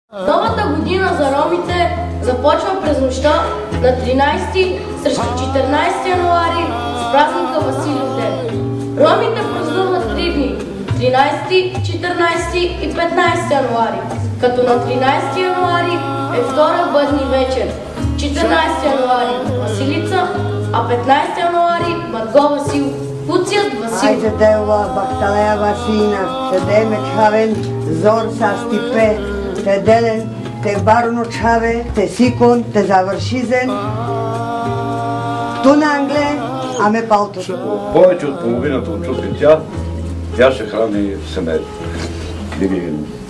Новата година за ромите започва през нощта на 13 срещу 14 януари с празника Василевден. Ромите празнуват 3 дни – 13, 14 и 15 януари, като на 13 януари е втора бъдни вечер, 14 януари Василица, а 15 януари Марго Васил, Куцият Васил. Айде дела Бакталея Васина, седеме чавен, зор са стипе, те делен, те барно чаве, те сикон, те завършизен. Ту на Англе, аме палто. Повече от половината от чупи тя ще храни семейство.